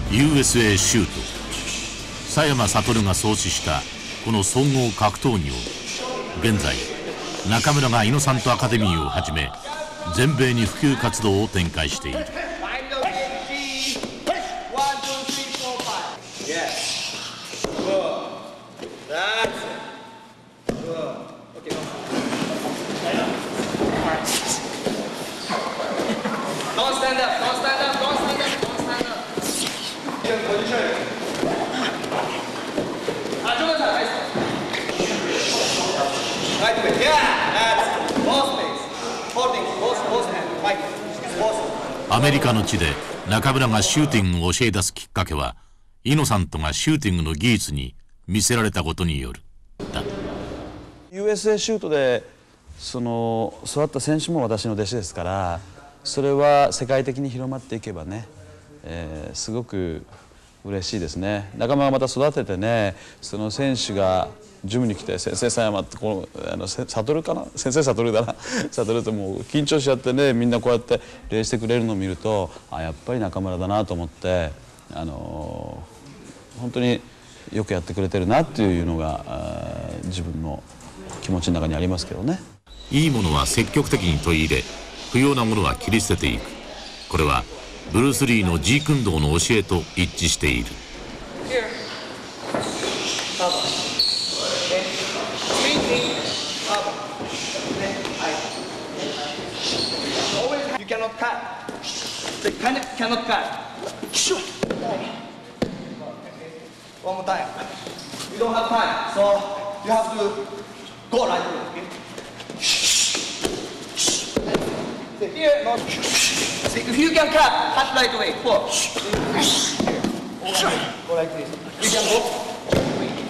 USA シュート。佐山悟が創始したこの総合格闘技を現在中村がイノサントアカデミーをはじめ全米に普及活動を展開している。アメリカの地で中村がシューティングを教え出すきっかけはイノサントがシューティングの技術に魅せられたことによる。 USA シュートで育った選手も私の弟子ですから、それは世界的に広まっていけばね、すごく嬉しいですね。仲間がまた育ててね、その選手がジムに来て「先生佐山」って悟かな、先生悟だな悟ってもう緊張しちゃってね、みんなこうやって礼してくれるのを見ると、やっぱり中村だなと思って、本当によくやってくれてるなっていうのが自分の気持ちの中にありますけどね。 いいものは積極的に取り入れ、不要なものは切り捨てていく。これはブルース・リーのジークンドーの教えと一致している。 You cannot cut. They cannot cut. One more time. You don't have time, so you have to go right away. Okay? See here, not. See, if you can cut right away. Four. Go like this. You can go.